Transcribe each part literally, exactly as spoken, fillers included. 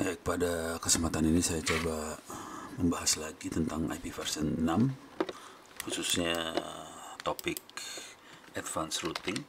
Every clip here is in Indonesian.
Baik, pada kesempatan ini saya coba membahas lagi tentang I P version enam, khususnya topik advanced routing.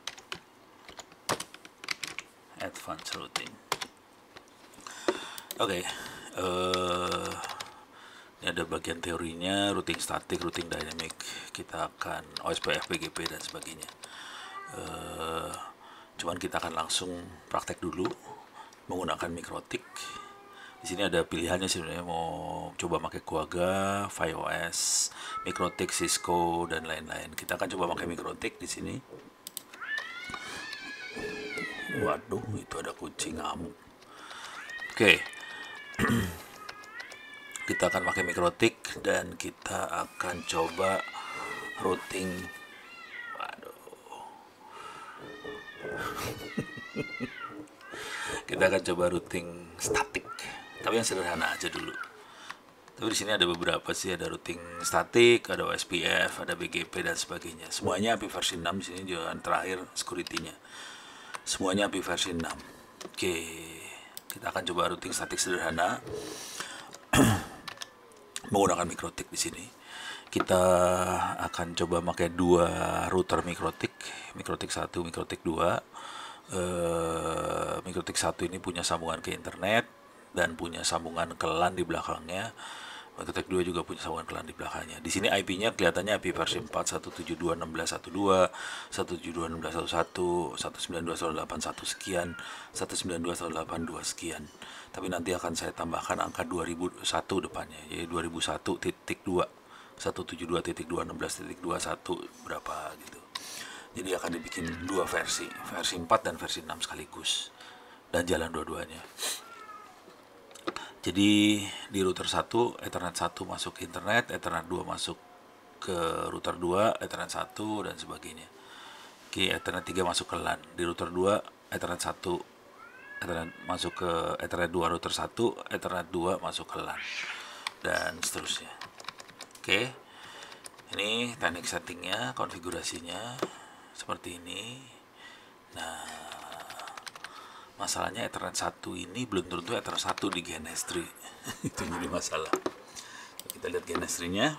Advanced routing. Oke, okay, uh, ini ada bagian teorinya, routing static, routing dynamic. Kita akan O S P F, B G P dan sebagainya. Uh, cuman kita akan langsung praktek dulu menggunakan mikrotik. Di sini ada pilihannya sebenarnya, mau coba pakai Quagga, FiOS, mikrotik, Cisco dan lain-lain. Kita akan coba pakai mikrotik di sini. Waduh, itu ada kucing ngamuk. Oke. Kita akan pakai mikrotik dan kita akan coba routing. Waduh. Kita akan coba routing statik, tapi yang sederhana aja dulu. Tapi di sini ada beberapa sih, ada routing statik, ada O S P F, ada B G P dan sebagainya. Semuanya I P versi enam, di sini juga terakhir security-nya. Semuanya I P versi enam. Oke, kita akan coba routing statik sederhana menggunakan mikrotik di sini. Kita akan coba pakai dua router mikrotik, mikrotik satu, mikrotik dua. Uh, mikrotik satu ini punya sambungan ke internet dan punya sambungan ke LAN di belakangnya. Mikrotik dua juga punya sambungan ke LAN di belakangnya. Di sini I P-nya kelihatannya I P versi empat, satu tujuh dua enam belas titik dua, satu tujuh dua enam belas titik satu, satu sembilan dua satu delapan satu sekian, satu sembilan dua satu delapan dua sekian. Tapi nanti akan saya tambahkan angka dua ribu satu depannya, jadi dua ribu satu titik dua, satu tujuh dua titik dua enam belas titik dua satu berapa gitu. Jadi akan dibikin dua versi, versi empat dan versi enam sekaligus, dan jalan dua-duanya. Jadi di router satu, Ethernet satu masuk ke internet, Ethernet dua masuk ke router dua, Ethernet satu dan sebagainya. Oke, Ethernet tiga masuk ke LAN. Di router dua, Ethernet satu, Ethernet masuk ke Ethernet dua router satu, Ethernet dua masuk ke LAN dan seterusnya. Oke. Ini teknik settingnya, konfigurasinya seperti ini. Nah, masalahnya Ethernet satu ini belum tentu Ethernet satu di G N S three. Itu jadi masalah. Kita lihat G N S three-nya.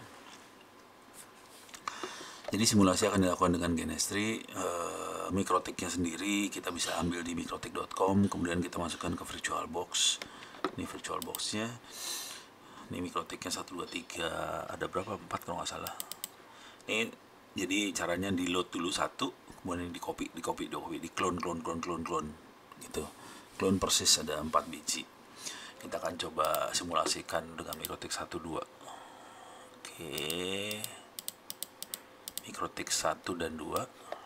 Jadi simulasi akan dilakukan dengan G N S three. Uh, mikrotiknya sendiri kita bisa ambil di mikrotik dot com, kemudian kita masukkan ke VirtualBox. Ini VirtualBox-nya. Ini mikrotiknya satu dua tiga, ada berapa? empat kalau nggak salah. Ini jadi caranya di load dulu satu, kemudian di copy, di copy, di copy, di clone, clone, clone, clone, clone, gitu. Clone persis ada empat biji. Kita akan coba simulasikan dengan mikrotik satu dua. Oke. Mikrotik satu dan dua.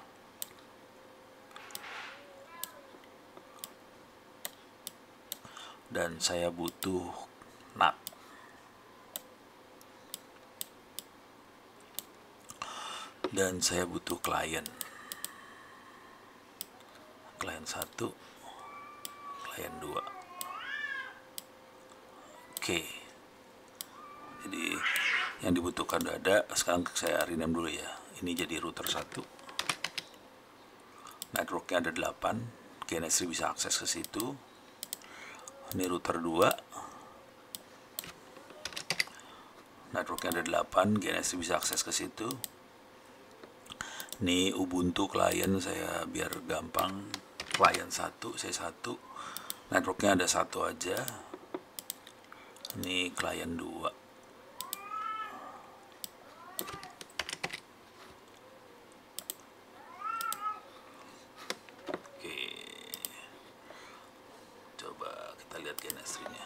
Dan saya butuh N A T. Dan saya butuh klien. Klien satu, klien dua. Oke. Jadi yang dibutuhkan udah ada. Sekarang saya rename dulu ya. Ini jadi router satu. Networknya ada delapan. G N S three bisa akses ke situ. Ini router dua. Networknya ada delapan. G N S three bisa akses ke situ. Ini Ubuntu klien saya biar gampang. Klien satu, saya satu. Networknya ada satu aja. Ini klien dua. Oke. Coba kita lihat G N S three-nya.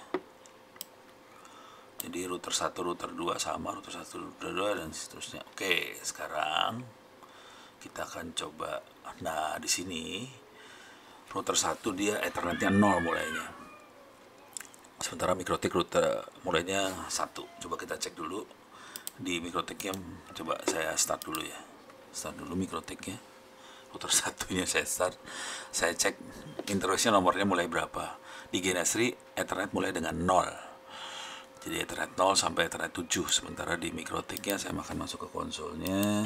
Jadi router satu, router dua sama, router satu, router dua dan seterusnya. Oke, sekarang kita akan coba. Nah, di sini router satu dia Ethernetnya nol mulainya. Sementara mikrotik router mulainya satu. Coba kita cek dulu di mikrotiknya. Coba saya start dulu ya. Start dulu mikrotiknya. Router satunya saya start. Saya cek interface-nya nomornya mulai berapa. Di G N S three Ethernet mulai dengan nol. Jadi Ethernet nol sampai Ethernet tujuh. Sementara di mikrotiknya saya akan masuk ke konsolnya.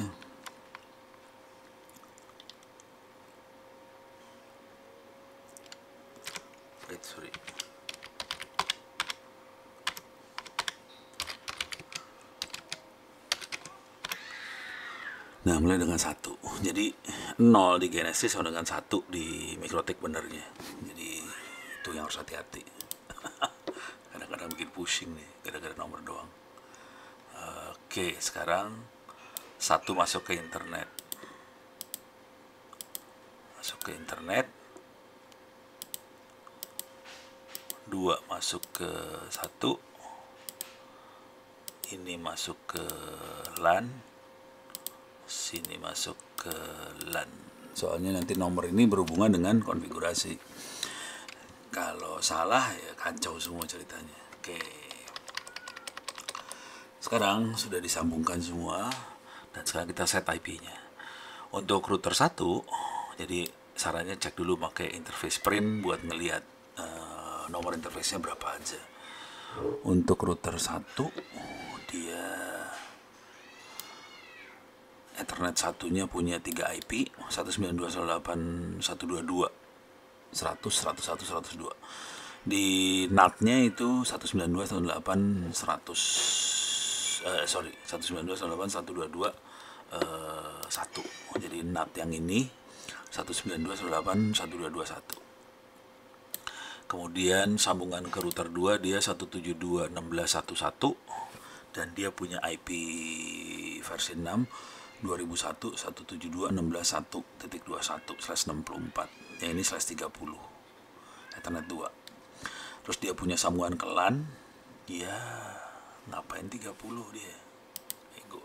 Sorry. Nah, mulai dengan satu. Jadi nol di Genesis sama dengan satu di Mikrotik benernya. Jadi itu yang harus hati-hati. Kadang-kadang bikin pusing nih, gara-gara nomor doang. Oke, sekarang satu masuk ke internet. Masuk ke internet. Dua masuk ke satu. Ini masuk ke LAN. Sini masuk ke LAN. Soalnya nanti nomor ini berhubungan dengan konfigurasi. Kalau salah ya kacau semua ceritanya. Oke. Sekarang sudah disambungkan semua dan sekarang kita set I P-nya. Untuk router satu, jadi sarannya cek dulu pakai interface print buat ngelihat uh, nomor interface-nya berapa aja. Untuk router satu dia Ethernet satunya punya tiga I P, satu sembilan dua satu delapan satu dua dua seratus seratus satu seratus dua. Di N A T-nya itu satu sembilan dua satu delapan seratus eh, sorry satu sembilan dua satu delapan satu dua dua satu. Jadi N A T yang ini satu sembilan dua satu delapan satu dua dua satu. Kemudian sambungan ke router dua dia satu tujuh dua enam belas satu satu dan dia punya I P versi enam dua ribu satu satu tujuh dua enam belas satu titik dua satu slash enam puluh empat. Yang ini slash tiga puluh. Ethernet dua. Terus dia punya sambungan ke LAN. Ya, ngapain tiga puluh dia? Ego.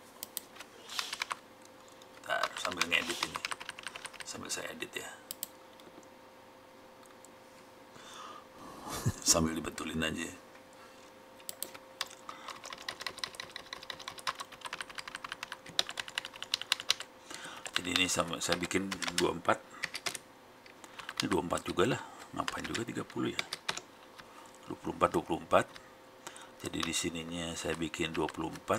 Ntar sambil ngedit ini. Sambil saya edit ya. Sambil dibetulin aja. Jadi ini sama saya bikin dua puluh empat. Ini dua puluh empat juga lah. Ngapain juga tiga puluh ya? dua puluh empat dua puluh empat. Jadi di sininya saya bikin dua puluh empat.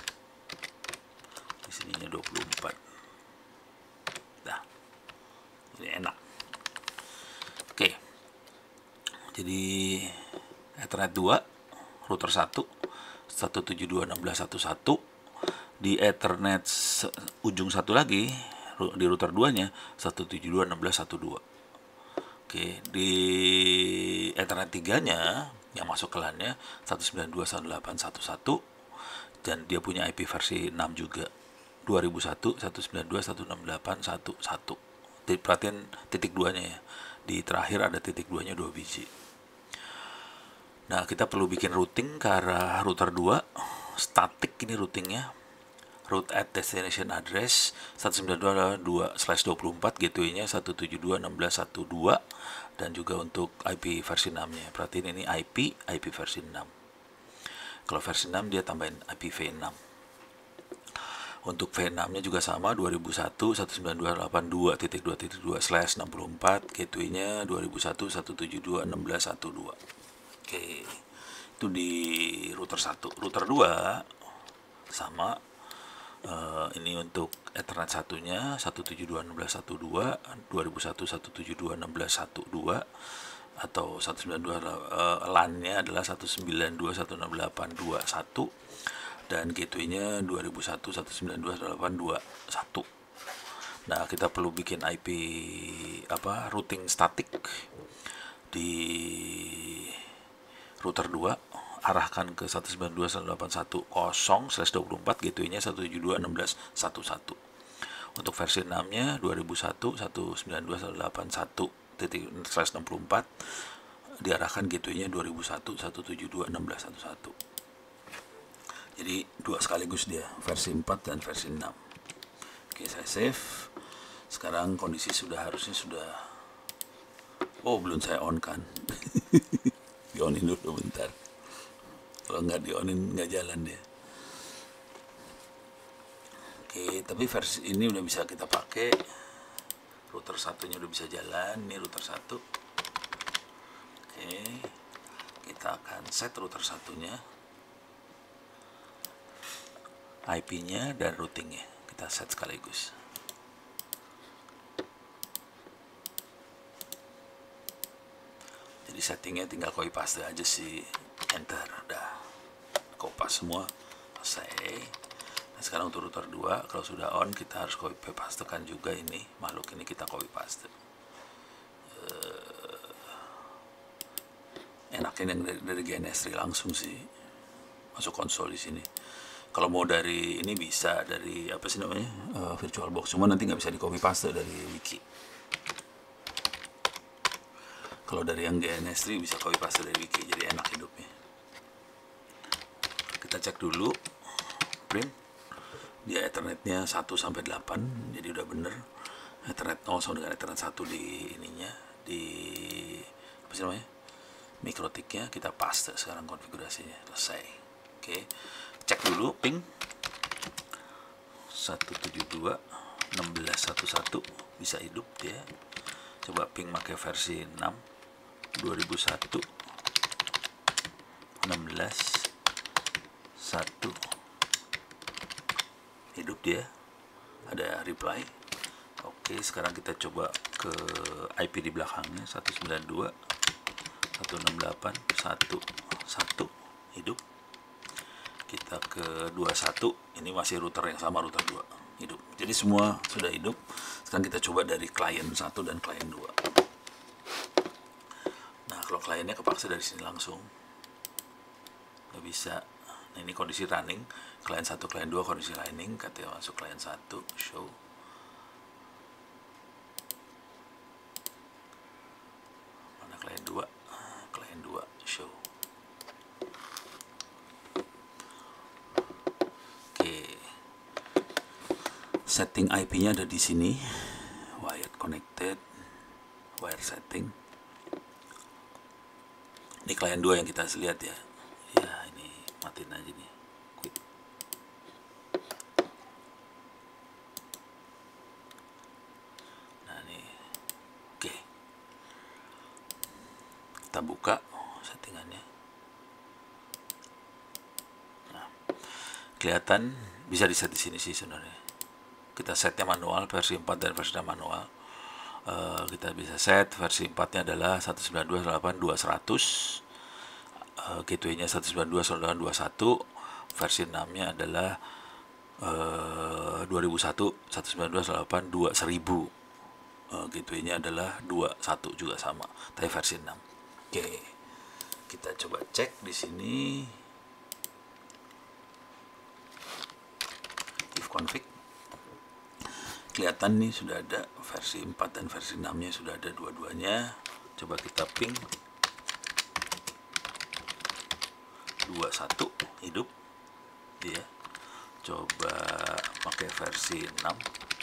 Di sininya dua puluh empat. Dah. Ini enak. Oke. Jadi Ethernet dua, router satu, satu tujuh dua enam belas satu satu. Di Ethernet ujung satu lagi, di router dua nya satu tujuh dua enam belas satu dua. Oke, di Ethernet tiga nya yang masuk ke LAN-nya satu sembilan dua satu delapan satu satu dan dia punya I P versi enam juga dua ribu satu satu sembilan dua satu enam delapan satu satu. Perhatian titik dua nya ya. Di terakhir ada titik dua nya dua biji. Nah, kita perlu bikin routing ke arah router dua. Static ini routingnya. Route at destination address satu sembilan dua dua slash dua puluh empat, gateway-nya satu tujuh dua enam belas satu dua dan juga untuk I P versi enam-nya. Perhatiin ini I P, I P versi enam. Kalau versi enam dia tambahin I P v enam. Untuk v enam-nya juga sama dua ribu satu satu sembilan dua delapan dua titik dua titik dua slash enam puluh empat, gateway-nya dua ribu satu satu tujuh dua enam belas satu dua. Oke. Itu di router satu. Router dua sama. Uh, ini untuk Ethernet satunya satu tujuh dua enam belas satu dua, dua ribu satu satu tujuh dua enam belas satu dua atau satu sembilan dua uh, LAN-nya adalah satu sembilan dua satu enam delapan dua satu dan gateway-nya dua ribu satu satu sembilan dua delapan dua satu. Nah, kita perlu bikin I P apa routing static di router dua. Arahkan ke satu sembilan dua satu delapan satu nol slash dua puluh empat, gateway-nya satu tujuh dua enam belas satu satu. Untuk versi enam-nya dua ribu satu satu sembilan dua satu delapan satu titik slash enam puluh empat, diarahkan gateway-nya dua ribu satu satu tujuh dua enam belas satu satu. Jadi dua sekaligus dia, versi empat dan versi enam. Oke, saya save. Sekarang kondisi sudah harusnya sudah. Oh, belum saya on kan. Di-onin dulu bentar. Kalau nggak di-onin nggak jalan dia. Oke, tapi versi ini udah bisa kita pakai. Router satunya udah bisa jalan. Ini router satu. Oke, kita akan set router satunya, I P-nya dan routingnya kita set sekaligus. Jadi settingnya tinggal copy paste aja sih, enter, udah kopas semua selesai. Nah, sekarang untuk router dua, kalau sudah on kita harus copy pastekan juga ini makhluk ini, kita copy paste. Uh, enaknya yang dari, dari G N S three langsung sih masuk konsol di sini. Kalau mau dari ini bisa dari apa sih namanya, uh, VirtualBox, cuma nanti nggak bisa di copy paste dari wiki. Kalau dari yang G N S three bisa copy paste dari wiki, jadi enak hidupnya. Kita cek dulu print dia ethernetnya satu sampai delapan, jadi udah bener. Ethernet nol sama dengan Ethernet satu di ininya, di apa sih namanya, mikrotiknya. Kita paste sekarang konfigurasinya, selesai. Oke, cek dulu ping seratus tujuh puluh dua enam belas satu satu bisa hidup dia. Coba ping pakai versi enam dua ribu satu enam belas satu, hidup dia, ada reply. Oke, sekarang kita coba ke I P di belakangnya seratus sembilan puluh dua titik seratus enam puluh delapan titik satu titik satu, hidup. Kita ke dua puluh satu, ini masih router yang sama, router dua, hidup. Jadi semua sudah hidup. Sekarang kita coba dari klien satu dan klien dua. Nah, kalau kliennya kepaksa dari sini langsung nggak bisa. Nah, ini kondisi running, klien satu, klien dua kondisi running. Katanya masuk klien satu, show. Mana klien dua? Klien dua, show. Oke. Setting I P-nya ada di sini. Wired connected, wire setting. Ini klien dua yang kita lihat ya. Ya, ini matiin aja nih. Quit. Nah, nih. Oke. Kita buka settingannya. Nah, kelihatan bisa di set di sini sih sebenarnya. Kita setnya manual, versi empat dan versi manual. Uh, kita bisa set versi empatnya adalah seratus sembilan puluh dua titik delapan dua seratus, uh, gateway-nya seratus sembilan puluh dua titik delapan dua satu, versi enam-nya adalah uh, dua ribu satu seratus sembilan puluh dua titik delapan dua seribu, uh, gateway-nya adalah dua puluh satu juga sama, tapi versi enam. Oke, kita coba cek di sini if config. Kelihatan nih sudah ada versi empat dan versi enam-nya sudah ada dua-duanya. Coba kita ping dua puluh satu, hidup dia. Coba pakai versi enam.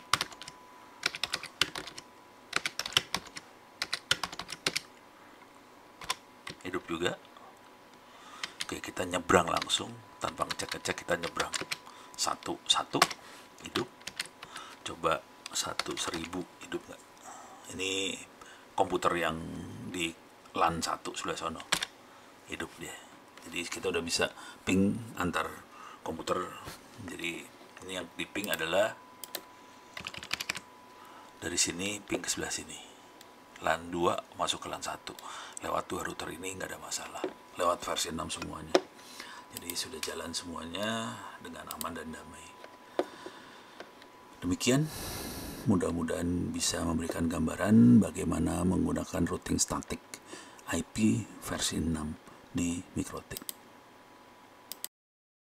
Hidup juga. Oke, kita nyebrang langsung tanpa ngecek-ngecek, kita nyebrang. Satu satu, hidup. Coba satu seribu, hidup nggak? Ini komputer yang di LAN satu sebelah sono, hidup dia. Jadi kita udah bisa ping antar komputer. Jadi ini yang di ping adalah dari sini ping ke sebelah sini. LAN dua masuk ke LAN satu. Lewat dua router ini nggak ada masalah. Lewat versi enam semuanya. Jadi sudah jalan semuanya dengan aman dan damai. Demikian, mudah-mudahan bisa memberikan gambaran bagaimana menggunakan routing statik I P versi enam di MikroTik.